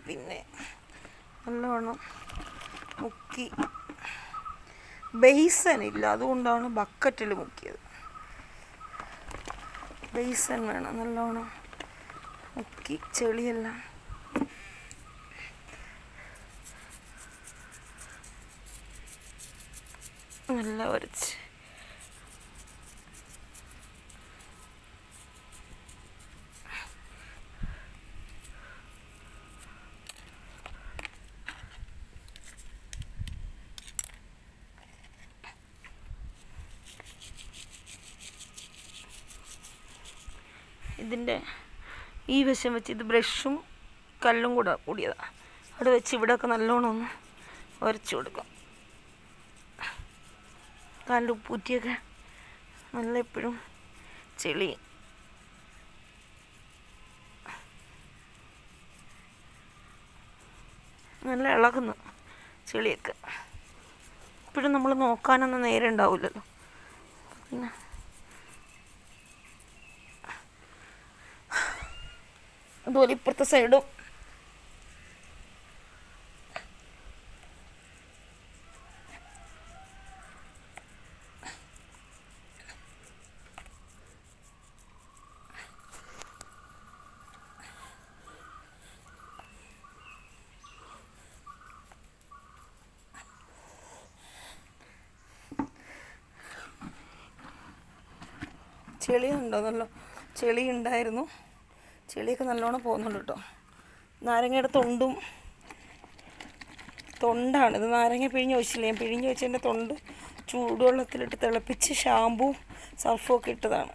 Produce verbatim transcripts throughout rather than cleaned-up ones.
പിന്നെ നല്ലവണ്ണം മുക്കി. ബേസൻ ഇല്ല, അതുകൊണ്ടാണ് ബക്കറ്റിൽ മുക്കിയത്. ബേസൻ വേണം. നല്ലവണ്ണം മുക്കി ചെളിയെല്ലാം നല്ല ഉരച്ച് ഇതിൻ്റെ ഈ വശം വെച്ച് ഇത് ബ്രഷും കല്ലും കൂടെ കൂടിയതാണ്. അവിടെ വെച്ച് ഇവിടെയൊക്കെ നല്ലോണം ഒന്ന് ഉരച്ചു കൊടുക്കും. കാലിൻ്റെ ഉപ്പൂറ്റിയൊക്കെ നല്ല എപ്പോഴും ചെളി നല്ല ഇളകുന്നു ചെളിയൊക്കെ. ഇപ്പോഴും നമ്മൾ നോക്കാനൊന്നും നേരം ഉണ്ടാവില്ലല്ലോ. പിന്നെ അതുപോലെ ഇപ്പുറത്തെ സൈഡും ചെളി ഉണ്ടോ? നല്ല ചെളി ഉണ്ടായിരുന്നു. ചെളിയൊക്കെ നല്ലോണം പോകുന്നുണ്ട് കേട്ടോ. നാരങ്ങയുടെ തൊണ്ടും തൊണ്ടാണിത്. നാരങ്ങ പിഴിഞ്ഞ് വെച്ചില്ല, ഞാൻ പിഴിഞ്ഞ് വെച്ചതിൻ്റെ തൊണ്ട് ചൂടുവെള്ളത്തിലിട്ട് തിളപ്പിച്ച് ഷാമ്പൂ സർഫും ഒക്കെ ഇട്ടതാണ്.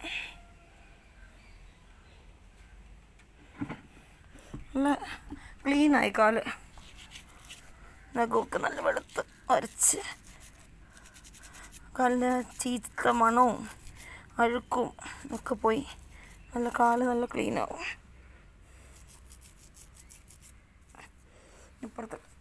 നല്ല ക്ലീനായി കാല്. നഖമൊക്കെ നല്ല വെളുത്ത് ഉരച്ച് കാലിൻ്റെ ചീത്ത മണവും അഴുക്കും ഒക്കെ പോയി നല്ല കാല് നല്ല ക്ലീനാവും. ഇപ്പുറത്ത്